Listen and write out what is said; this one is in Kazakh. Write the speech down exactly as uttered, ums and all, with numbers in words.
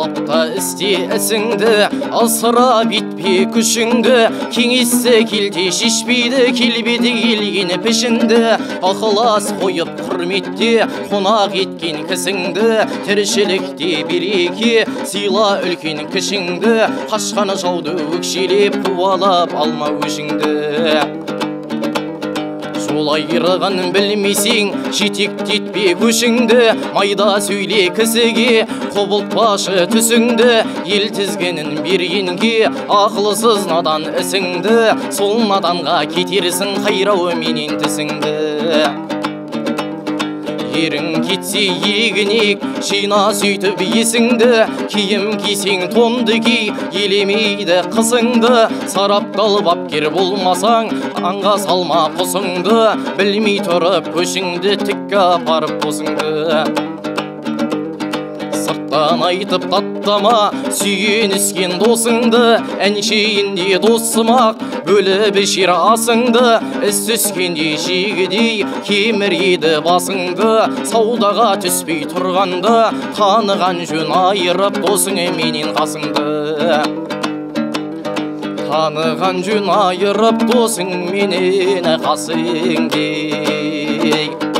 талапта істе ісіңді, асыра бітпе күшіңді, кеңессе келде шешпейді, келбеді келгені пішінді, ықылас қойып құрметте қонақ еткен кісіңді, тіршілікте береке сыйла үлкен кішіңді, қашқан жауды өкшелеп қуалап алма өшіңді. Жол айырған білмесең, жетектетпе көшіңді, майда сөйле кісіге, құбылтпашы түсіңді, ел тізгінін бергенге, ақылсыз надан ісіңді, сол наданға кетерсің қайрау менен тісіңді. Ерің кетсе егінек, жина сөйтіп есіңді, киім кисең тонды кей, елемейді қысыңды, сараптал бапкер болмасаң, аңға салма құсыңды, білмей тұрып көшіңді тікке апарып босыңды. Сырттан айтып таттама, сүйеніскен досыңды, әншейінде досымақ, бөліп ішер асыңды, іс түскенде жегідей кеміреді басыңды, саудаға түспей тұрғанды, таныған жөн айырып досың менен қасыңды. Таныған жөн айырып досың менен қасыңды.